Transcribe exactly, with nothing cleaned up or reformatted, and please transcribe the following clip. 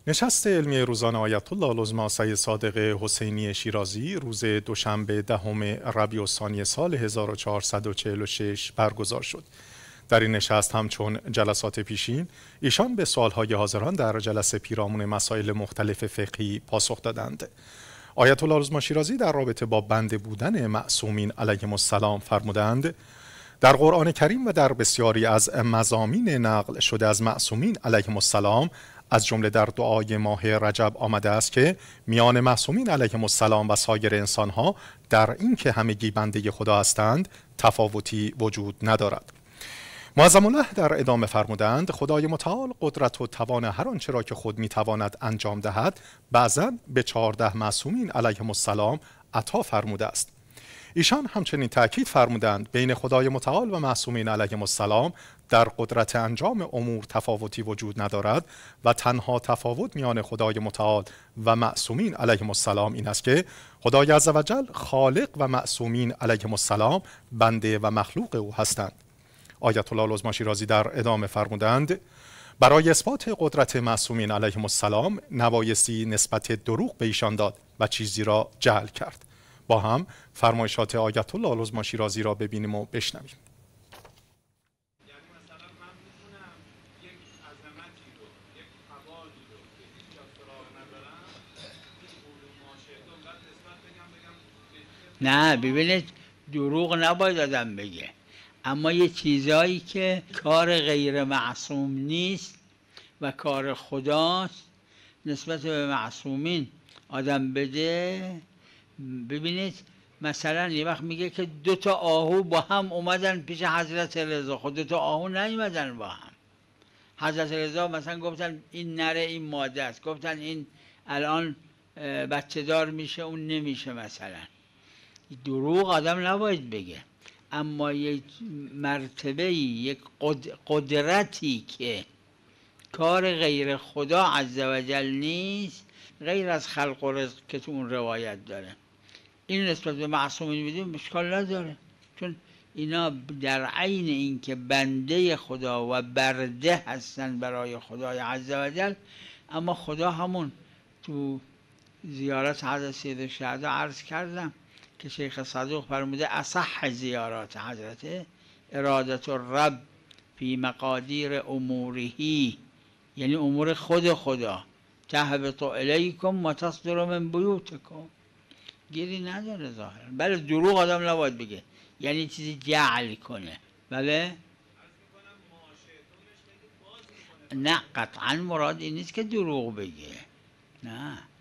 نشست علمی روزانه آیت الله العظمی سید صادق حسینی شیرازی روز دوشنبه دهم ربیع الثانی سال هزار و چهارصد و چهل و شش برگزار شد. در این نشست همچون جلسات پیشین ایشان به سوالهای حاضران در جلسه پیرامون مسائل مختلف فقهی پاسخ دادند. آیت الله العظمی شیرازی در رابطه با بنده بودن معصومین علیهم السلام فرمودند: در قرآن کریم و در بسیاری از مضامین نقل شده از معصومین علیهم السلام از جمله در دعای ماه رجب آمده است که میان معصومین علیهم السلام و سایر انسانها در این که همگی بنده خدا هستند تفاوتی وجود ندارد. معظم الله در ادامه فرمودند: خدای متعال قدرت و توان هر آنچه را که خود میتواند انجام دهد بعضاً به چهارده معصومین علیهم السلام عطا فرموده است. ایشان همچنین تأکید فرمودند بین خدای متعال و معصومین علیهم السلام در قدرت انجام امور تفاوتی وجود ندارد و تنها تفاوت میان خدای متعال و معصومین علیهم السلام این است که خدای عزوجل خالق و معصومین علیهم السلام بنده و مخلوق او هستند. آیت الله العظمی شیرازی در ادامه فرمودند: برای اثبات قدرت معصومین علیهم السلام نبایستی نسبت دروغ به ایشان داد و چیزی را جعل کرد. با هم فرمایشات آیت الله العظمی شیرازی را ببینیم و بشنویم. یعنی مثلا من میتونم یک عظمتی رو، یک قوالی رو که هیچ جا سراغ ندارم این علوم ماشهده و بعد نسبت بگم بگم نه ببینید، دروغ نباید آدم بگه، اما یه چیزایی که کار غیر معصوم نیست و کار خداست نسبت به معصومین آدم بده. ببینید مثلا یه وقت میگه که دو تا آهو با هم اومدن پیش حضرت رضا، خود دو تا آهو نیومدن با هم. حضرت رضا مثلا گفتن این نره این ماده است، گفتن این الان بچه دار میشه اون نمیشه. مثلا دروغ آدم نباید بگه، اما یک مرتبه یک قدرتی که کار غیر خدا عزوجل نیست، غیر از خلق و رزق که تو اون روایت داره، این نسبت به معصومین میدیم اشکال نداره، چون اینا در عین این که بنده خدا و برده هستن برای خدای عزوجل، اما خدا همون تو زیارت حضرت سید الشهدا عرض کردم که شیخ صدوق فرموده اصح زیارات حضرت ارادت الرب فی مقادیر امورهی، یعنی امور خود خدا، تهبط الیکم و تصدر من بیوتکم، گیری نداره ظاهرا. بله دروغ آدم نباید بگه، یعنی چیزی جعل کنه. بله نه قطعا مراد این نیست که دروغ بگه، نه.